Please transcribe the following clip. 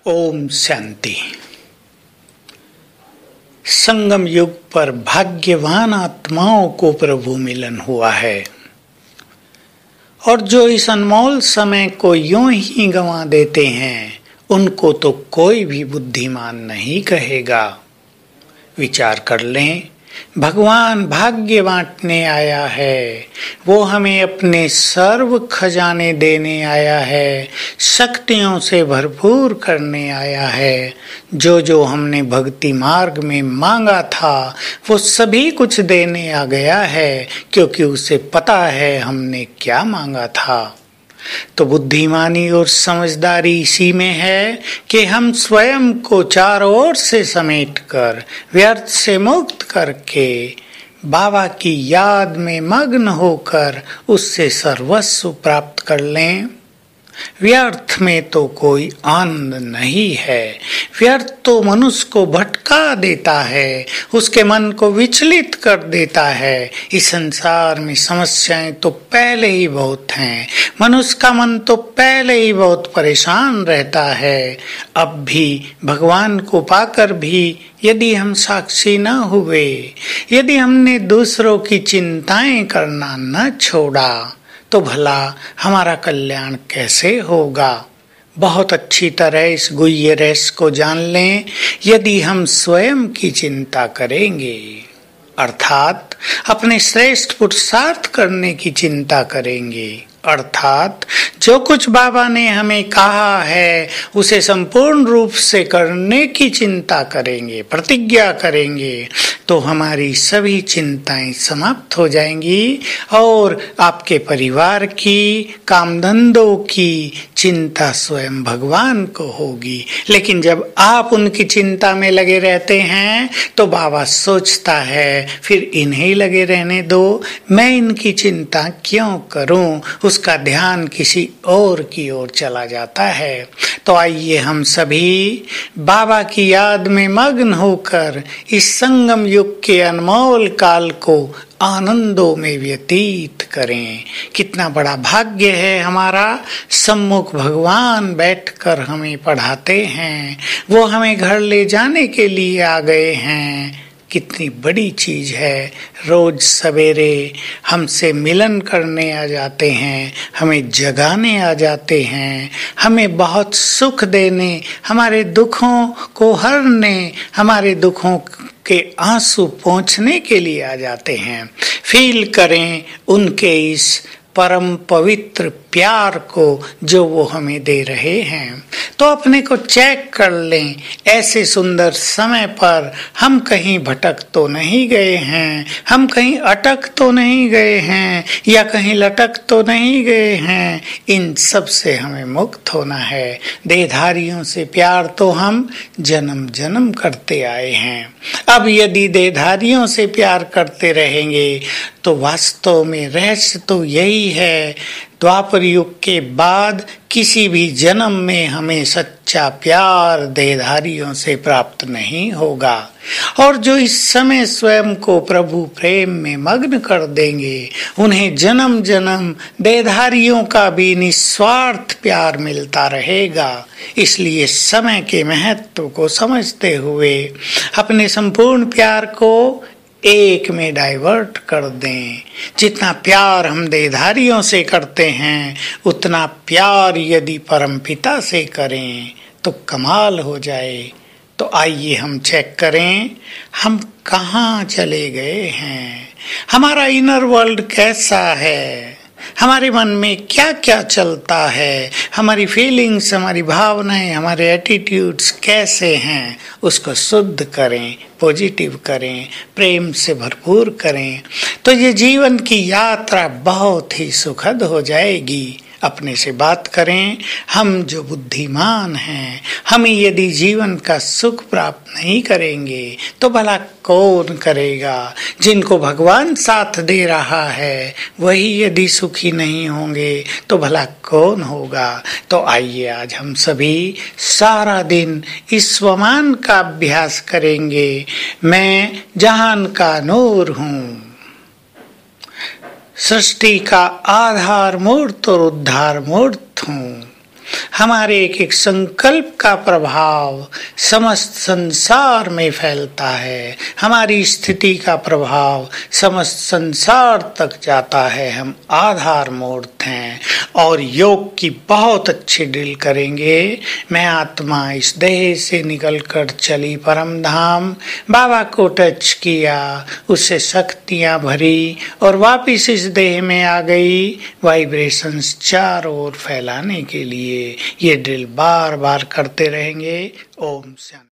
ओम शांति। संगम युग पर भाग्यवान आत्माओं को प्रभु मिलन हुआ है और जो इस अनमोल समय को यूं ही गंवा देते हैं उनको तो कोई भी बुद्धिमान नहीं कहेगा। विचार कर लें, भगवान भाग्य बांटने आया है, वो हमें अपने सर्व खजाने देने आया है, शक्तियों से भरपूर करने आया है। जो जो हमने भक्ति मार्ग में मांगा था वो सभी कुछ देने आ गया है, क्योंकि उसे पता है हमने क्या मांगा था। तो बुद्धिमानी और समझदारी इसी में है कि हम स्वयं को चारों ओर से समेटकर व्यर्थ से मुक्त करके बाबा की याद में मग्न होकर उससे सर्वस्व प्राप्त कर लें। व्यर्थ में तो कोई आनंद नहीं है। व्यर्थ तो मनुष्य को भटका देता है, उसके मन को विचलित कर देता है। इस संसार में समस्याएं तो पहले ही बहुत हैं, मनुष्य का मन तो पहले ही बहुत परेशान रहता है। अब भी भगवान को पाकर भी यदि हम साक्षी न हुए, यदि हमने दूसरों की चिंताएं करना न छोड़ा, तो भला हमारा कल्याण कैसे होगा। बहुत अच्छी तरह इस गुह्य रहस्य को जान लें। यदि हम स्वयं की चिंता करेंगे, अर्थात अपने श्रेष्ठ पुरुषार्थ करने की चिंता करेंगे, अर्थात जो कुछ बाबा ने हमें कहा है उसे संपूर्ण रूप से करने की चिंता करेंगे, प्रतिज्ञा करेंगे, तो हमारी सभी चिंताएं समाप्त हो जाएंगी और आपके परिवार की, काम धंधों की चिंता स्वयं भगवान को होगी। लेकिन जब आप उनकी चिंता में लगे रहते हैं तो बाबा सोचता है फिर इन्हें लगे रहने दो, मैं इनकी चिंता क्यों करूं। उसका ध्यान किसी और की ओर चला जाता है। तो आइए हम सभी बाबा की याद में मग्न होकर इस संगम युग के अनमोल काल को आनंदों में व्यतीत करें। कितना बड़ा भाग्य है हमारा, सम्मुख भगवान बैठकर हमें पढ़ाते हैं, वो हमें घर ले जाने के लिए आ गए हैं। कितनी बड़ी चीज है। रोज सवेरे हमसे मिलन करने आ जाते हैं, हमें जगाने आ जाते हैं, हमें बहुत सुख देने, हमारे दुखों को हरने, हमारे दुखों के आंसू पोंछने के लिए आ जाते हैं। फील करें उनके इस परम पवित्र प्यार को जो वो हमें दे रहे हैं। तो अपने को चेक कर लें, ऐसे सुंदर समय पर हम कहीं भटक तो नहीं गए हैं, हम कहीं अटक तो नहीं गए हैं, या कहीं लटक तो नहीं गए हैं। इन सब से हमें मुक्त होना है। देहधारियों से प्यार तो हम जन्म जन्म करते आए हैं। अब यदि देहधारियों से प्यार करते रहेंगे तो वास्तव में रहस्य तो यही है, द्वापर युग के बाद किसी भी जन्म में हमें सच्चा प्यार देहधारियों से प्राप्त नहीं होगा। और जो इस समय स्वयं को प्रभु प्रेम में मग्न कर देंगे, उन्हें जन्म जन्म देहधारियों का भी निस्वार्थ प्यार मिलता रहेगा। इसलिए समय के महत्व को समझते हुए अपने संपूर्ण प्यार को एक में डाइवर्ट कर दें। जितना प्यार हम देहधारियों से करते हैं उतना प्यार यदि परमपिता से करें तो कमाल हो जाए। तो आइए हम चेक करें हम कहाँ चले गए हैं, हमारा इनर वर्ल्ड कैसा है, हमारे मन में क्या क्या चलता है, हमारी फीलिंग्स, हमारी भावनाएं, हमारे एटीट्यूड्स कैसे हैं। उसको शुद्ध करें, पॉजिटिव करें, प्रेम से भरपूर करें, तो ये जीवन की यात्रा बहुत ही सुखद हो जाएगी। अपने से बात करें, हम जो बुद्धिमान हैं, हम यदि जीवन का सुख प्राप्त नहीं करेंगे तो भला कौन करेगा। जिनको भगवान साथ दे रहा है वही यदि सुखी नहीं होंगे तो भला कौन होगा। तो आइए आज हम सभी सारा दिन इस स्वमान का अभ्यास करेंगे। मैं जहान का नूर हूँ, सृष्टि का आधार मूर्त और उद्धार मूर्त हूँ। हमारे एक एक संकल्प का प्रभाव समस्त संसार में फैलता है। हमारी स्थिति का प्रभाव समस्त संसार तक जाता है। हम आधार मूर्त हैं और योग की बहुत अच्छी ड्रिल करेंगे। मैं आत्मा इस देह से निकलकर चली परम धाम, बाबा को टच किया, उससे शक्तियां भरी और वापिस इस देह में आ गई वाइब्रेशंस चारों ओर फैलाने के लिए। ये ड्रिल बार बार करते रहेंगे। ओम शांति।